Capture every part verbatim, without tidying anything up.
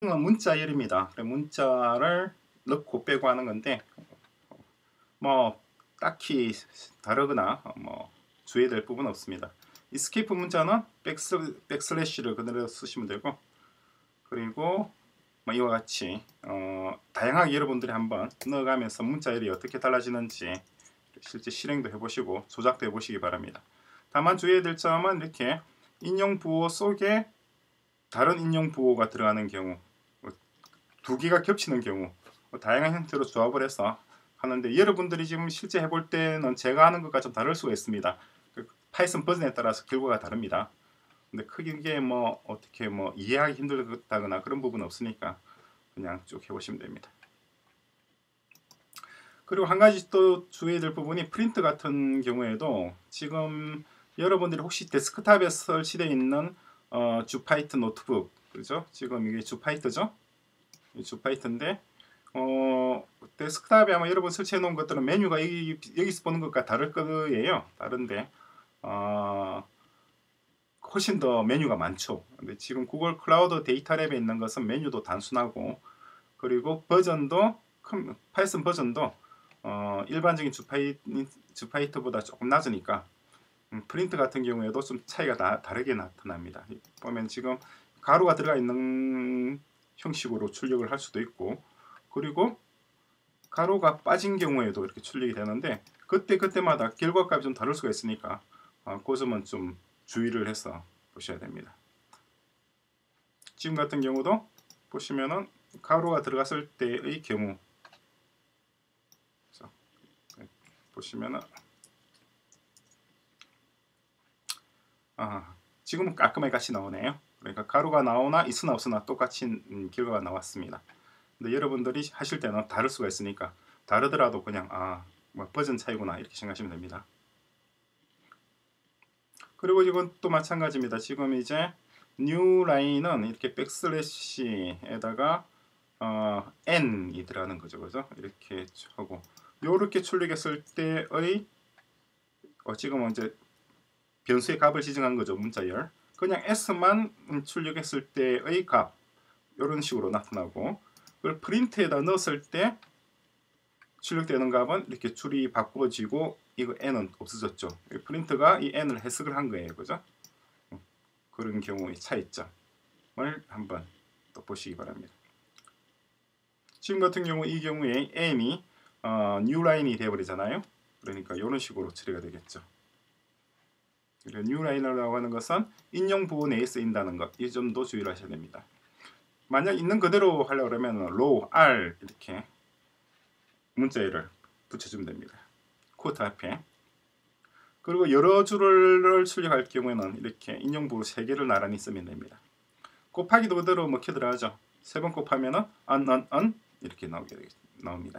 문자열입니다. 문자를 넣고 빼고 하는 건데 뭐 딱히 다르거나 뭐 주의될 부분은 없습니다. 이스케이프 문자는 백슬, 백슬래시를 그대로 쓰시면 되고, 그리고 뭐 이와 같이 어, 다양하게 여러분들이 한번 넣어가면서 문자열이 어떻게 달라지는지 실제 실행도 해보시고 조작도 해보시기 바랍니다. 다만 주의해야 될 점은 이렇게 인용 부호 속에 다른 인용 부호가 들어가는 경우, 두 개가 겹치는 경우, 다양한 형태로 조합을 해서 하는데, 여러분들이 지금 실제 해볼 때는 제가 하는 것과 좀 다를 수가 있습니다. 그 파이썬 버전에 따라서 결과가 다릅니다. 근데 크게 뭐 어떻게 뭐 이해하기 힘들다거나 그런 부분은 없으니까 그냥 쭉 해보시면 됩니다. 그리고 한 가지 또 주의해야 될 부분이 프린트 같은 경우에도 지금 여러분들이 혹시 데스크탑에 설치되어 있는 어, 주파이트 노트북, 그죠? 지금 이게 주파이트죠? 주파이트인데 어, 데스크탑에 아마 여러분 설치해 놓은 것들은 메뉴가 여기, 여기서 보는 것과 다를 거예요. 다른데 어, 훨씬 더 메뉴가 많죠. 근데 지금 구글 클라우드 데이터랩에 있는 것은 메뉴도 단순하고, 그리고 버전도 파이썬 버전도 어, 일반적인 주파이, 주파이트보다 조금 낮으니까 음, 프린트 같은 경우에도 좀 차이가 다, 다르게 나타납니다. 보면 지금 가로가 들어가 있는 형식으로 출력을 할 수도 있고, 그리고 가로가 빠진 경우에도 이렇게 출력이 되는데 그때 그때마다 결과값이 좀 다를 수가 있으니까 어, 그 점은 좀 주의를 해서 보셔야 됩니다. 지금 같은 경우도 보시면은 가로가 들어갔을 때의 경우, 보시면은 아, 지금은 깔끔하게 같이 나오네요. 그러니까 가로가 나오나 있으나 없으나 똑같이 음, 결과가 나왔습니다. 근데 여러분들이 하실 때는 다를 수가 있으니까 다르더라도 그냥 아, 뭐 버전 차이구나 이렇게 생각하시면 됩니다. 그리고 이건 또 마찬가지입니다. 지금 이제 new 라인은 이렇게 백슬래시에다가 어, n이 들어가는 거죠, 그죠? 이렇게 하고 요렇게 출력했을 때의 어, 지금은 이제 변수의 값을 지정한 거죠, 문자열. 그냥 s만 출력했을 때의 값 이런 식으로 나타나고, 그걸 프린트에다 넣었을 때 출력되는 값은 이렇게 줄이 바꿔지고 이거 n은 없어졌죠. 프린트가 이 n을 해석을 한 거예요, 그죠? 그런 경우의 차이점을 한번 또 보시기 바랍니다. 지금 같은 경우 이 경우에 n이 어, new 라인이 되어버리잖아요. 그러니까 이런 식으로 처리가 되겠죠. new 라인이라고 하는 것은 인용 부호 내에 쓰인다는 것, 이 점도 주의를 하셔야 됩니다. 만약 있는 그대로 하려고 그러면 row r 이렇게 문자열을 붙여주면 됩니다. 코트 앞에. 그리고 여러 줄을 출력할 경우에는 이렇게 인용 부호 세 개를 나란히 쓰면 됩니다. 곱하기도 그대로 먹혀 들어가죠. 세 번 곱하면은 un, un, un 이렇게 나오게 나옵니다.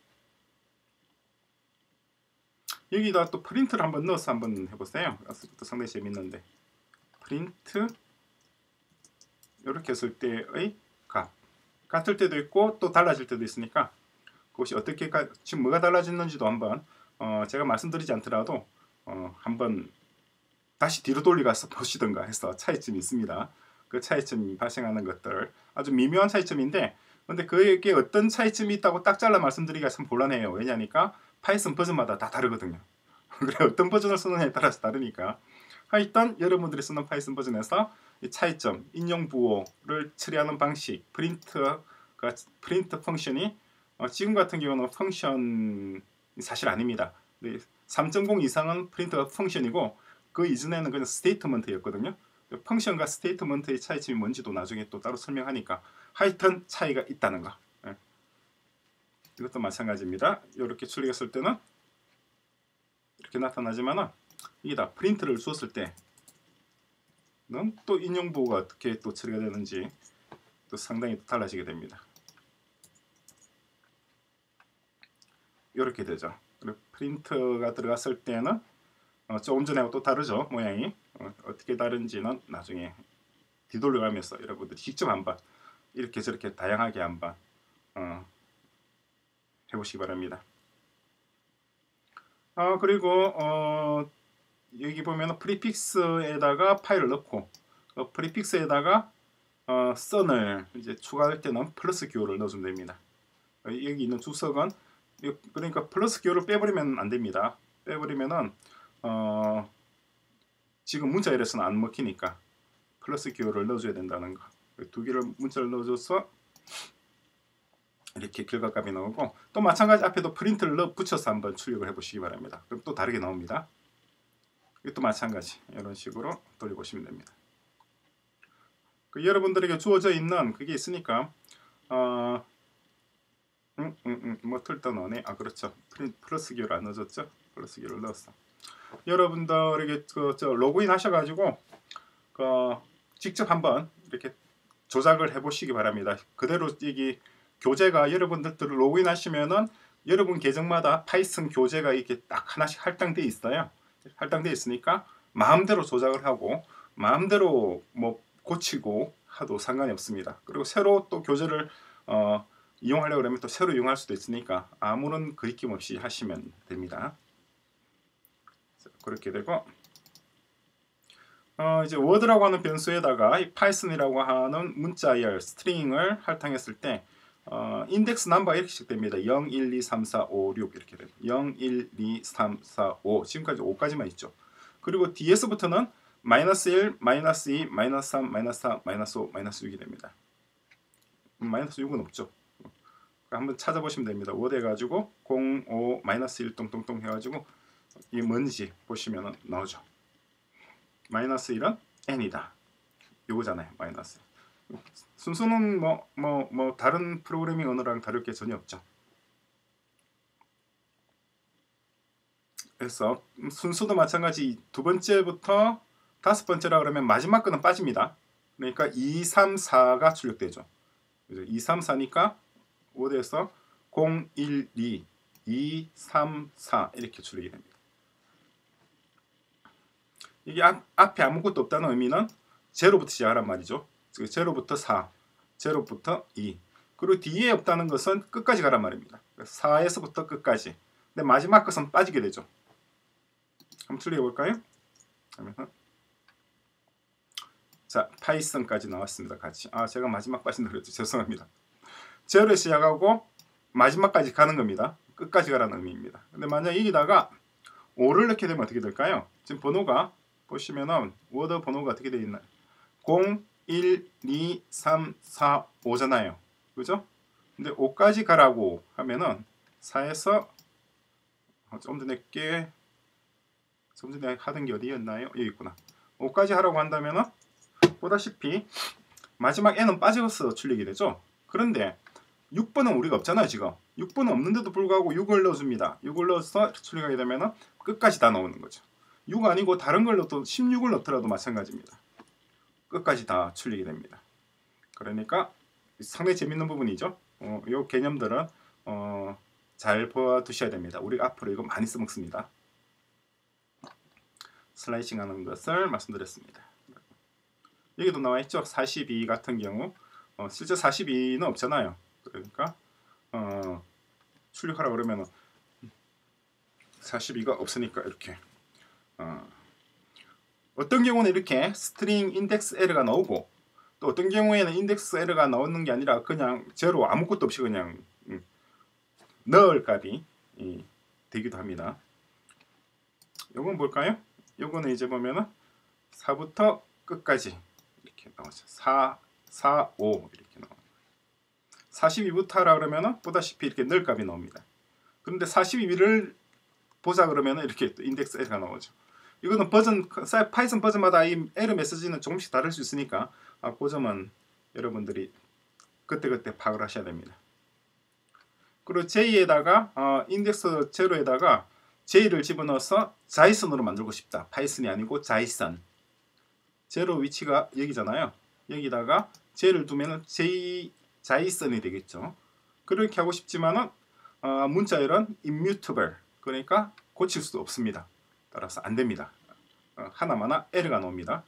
여기다 또 프린트를 한번 넣어서 한번 해보세요. 또 상당히 재밌는데, 프린트 이렇게 했을 때의 값 같을 때도 있고 또 달라질 때도 있으니까 그것이 어떻게 지금 뭐가 달라졌는지도 한번 어, 제가 말씀드리지 않더라도 어, 한번 다시 뒤로 돌려가서 보시던가 해서 차이점이 있습니다. 그 차이점이 발생하는 것들 아주 미묘한 차이점인데, 근데 그게 어떤 차이점이 있다고 딱 잘라 말씀드리기가 참 곤란해요. 왜냐니까 파이썬 버전마다 다 다르거든요. 그래 어떤 버전을 쓰느냐에 따라서 다르니까, 하여튼 여러분들이 쓰는 파이썬 버전에서 이 차이점, 인용 부호를 처리하는 방식, 프린트가 프린트 펑션이 어, 지금 같은 경우는 펑션이 사실 아닙니다. 삼 점 공 이상은 프린트가 펑션이고 그 이전에는 그냥 스테이트먼트였거든요. 펑션과 스테이트먼트의 차이점이 뭔지도 나중에 또 따로 설명하니까 하여튼 차이가 있다는 거. 예. 이것도 마찬가지입니다. 이렇게 출력했을 때는 이렇게 나타나지만 이게 다 프린트를 주었을 때는 또 인용 부호가 어떻게 또 처리가 되는지 또 상당히 달라지게 됩니다. 이렇게 되죠. 그리고 프린트가 들어갔을 때는 어, 조금 전하고 또 다르죠, 모양이. 어, 어떻게 다른지는 나중에 뒤돌려가면서 여러분들이 직접 한번 이렇게 저렇게 다양하게 한번 어, 해보시기 바랍니다. 어, 그리고 어, 여기 보면 프리픽스에다가 파일을 넣고 어, 프리픽스에다가 어, 선을 이제 추가할 때는 플러스 기호를 넣어주면 됩니다. 여기 있는 주석은 그러니까 플러스 기호를 빼버리면 안 됩니다. 빼버리면은 어, 지금 문자열에서는 안 먹히니까 플러스 기호를 넣어줘야 된다는 거. 두 개를 문자를 넣어줘서 이렇게 결과값이 나오고, 또 마찬가지 앞에도 프린트를 넣어 붙여서 한번 출력을 해보시기 바랍니다. 그럼 또 다르게 나옵니다. 이것도 마찬가지 이런 식으로 돌려보시면 됩니다. 그 여러분들에게 주어져 있는 그게 있으니까 어, 음, 음, 음, 뭐 틀다 넣네. 아 그렇죠. 플러스 기호를 안 넣어줬죠. 플러스 기호를 넣었어. 여러분들에게 그, 저 로그인 하셔가지고 그 직접 한번 이렇게 조작을 해보시기 바랍니다. 그대로 이게 교재가 여러분들 로그인 하시면은 여러분 계정마다 파이썬 교재가 이렇게 딱 하나씩 할당되어 있어요. 할당되어 있으니까 마음대로 조작을 하고 마음대로 뭐 고치고 하도 상관이 없습니다. 그리고 새로 또 교재를 어, 이용하려고 하면 또 새로 이용할 수도 있으니까 아무런 그리낌 없이 하시면 됩니다. 그렇게 되고 어, 이제 워드라고 하는 변수에다가 이 파이썬이라고 하는 문자열 스트링을 할당했을 때 어, 인덱스 넘버가 이렇게씩 됩니다. 영, 일, 이, 삼, 사, 오, 육 이렇게 됩니다. 영, 일, 이, 삼, 사, 오 지금까지 오까지만 있죠. 그리고 디에스부터는 마이너스 일, 마이너스 이, 마이너스 삼, 마이너스 사, 마이너스 오, 마이너스 육이 됩니다. 마이너스 육은 없죠. 한번 찾아보시면 됩니다. 워드 해가지고 공, 오, 마이너스 일 똥똥똥 해가지고 이게 뭔지 보시면 나오죠. 마이너스 일은 n이다. 요거잖아요. 마이너스. 순수는 뭐, 뭐, 뭐 다른 프로그래밍 언어랑 다를 게 전혀 없죠. 그래서 순수도 마찬가지 두 번째부터 다섯 번째라 그러면 마지막 거는 빠집니다. 그러니까 이, 삼, 사가 출력되죠. 이, 삼, 사니까 워드에서 공, 일, 이, 이, 삼, 사 이렇게 출력이 됩니다. 이게 앞, 앞에 아무것도 없다는 의미는 제로부터 시작하란 말이죠. 제로부터 사, 제로부터 이. 그리고 뒤에 없다는 것은 끝까지 가란 말입니다. 사에서부터 끝까지. 근데 마지막 것은 빠지게 되죠. 한번 출력해 볼까요? 자, 파이썬까지 나왔습니다. 같이. 아, 제가 마지막 빠진다 그랬죠. 죄송합니다. 제로에 시작하고 마지막까지 가는 겁니다. 끝까지 가라는 의미입니다. 근데 만약 여기다가 오를 넣게 되면 어떻게 될까요? 지금 번호가 보시면은 워드 번호가 어떻게 되어 있나요? 공, 일, 이, 삼, 사, 오잖아요. 그죠? 근데 오까지 가라고 하면은 사에서 좀 더 내게 좀 전에 하던 게 어디였나요? 여기 있구나. 오까지 하라고 한다면은 보다시피 마지막 n은 빠져서 출력이 되죠. 그런데 육 번은 우리가 없잖아요. 지금 육 번은 없는데도 불구하고 육을 넣어줍니다. 육을 넣어서 출력하게 되면은 끝까지 다 나오는 거죠. 육 아니고 다른 걸 넣어도 십육을 넣더라도 마찬가지입니다. 끝까지 다 출력이 됩니다. 그러니까 상당히 재밌는 부분이죠. 어, 이 개념들은 어, 잘 보아두셔야 됩니다. 우리가 앞으로 이거 많이 써먹습니다. 슬라이싱 하는 것을 말씀드렸습니다. 여기도 나와있죠. 사십이 같은 경우 어, 실제 사십이는 없잖아요. 그러니까 어, 출력하라 그러면 사십이가 없으니까 이렇게 어, 어떤 경우는 이렇게 스트링 인덱스 에러가 나오고 또 어떤 경우에는 인덱스 에러가 나오는 게 아니라 그냥 제로 아무것도 없이 그냥 음, 넣을 값이 이, 되기도 합니다. 요건 뭘까요? 요거는 이제 보면은 사부터 끝까지 이렇게 나오죠. 사, 사, 오 이렇게 나옵니다. 사십이부터 하라 그러면은 보다시피 이렇게 넣을 값이 나옵니다. 그런데 사십이를 보자 그러면은 이렇게 인덱스 에러가 나오죠. 이거는 버전 파이썬 버전마다 이 에러 메시지는 조금씩 다를 수 있으니까 아, 그 점은 여러분들이 그때그때 파악을 하셔야 됩니다. 그리고 제이에다가 어, 인덱스 제로에다가 제이를 집어넣어서 자이슨으로 만들고 싶다. 파이썬이 아니고 자이슨. 제로 위치가 여기잖아요. 여기다가 제이를 두면은 제이 자이슨이 되겠죠. 그렇게 하고 싶지만은 어, 문자열은 immutable. 그러니까 고칠 수 없습니다. 따라서 안 됩니다. 어, 하나마나 에러가 나옵니다.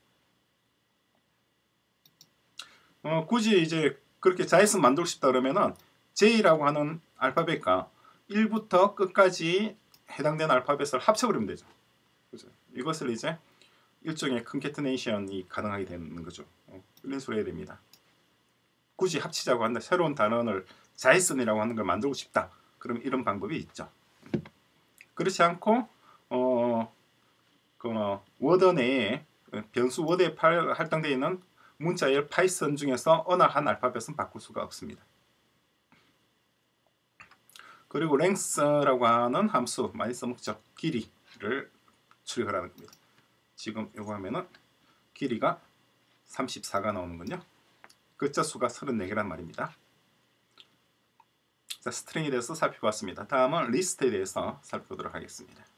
어, 굳이 이제 그렇게 자이슨 만들고 싶다 그러면은 제이라고 하는 알파벳과 일부터 끝까지 해당되는 알파벳을 합쳐버리면 되죠. 그죠? 이것을 이제 일종의 컨캐트네이션이 가능하게 되는 거죠. 어, 이런 식으로 해야 됩니다. 굳이 합치자고 한다. 새로운 단원을 자이슨이라고 하는 걸 만들고 싶다. 그럼 이런 방법이 있죠. 그렇지 않고 어, 그 워드 내에 변수 워드에 할당되어 있는 문자열 파이썬 중에서 어느 한 알파벳은 바꿀 수가 없습니다. 그리고 length라고 하는 함수 많이 써먹죠. 길이를 출력하라는 겁니다. 지금 이거 하면은 길이가 삼십사가 나오는군요. 글자 수가 서른네 개란 말입니다. 자, 스트링에 대해서 살펴봤습니다. 다음은 리스트에 대해서 살펴보도록 하겠습니다.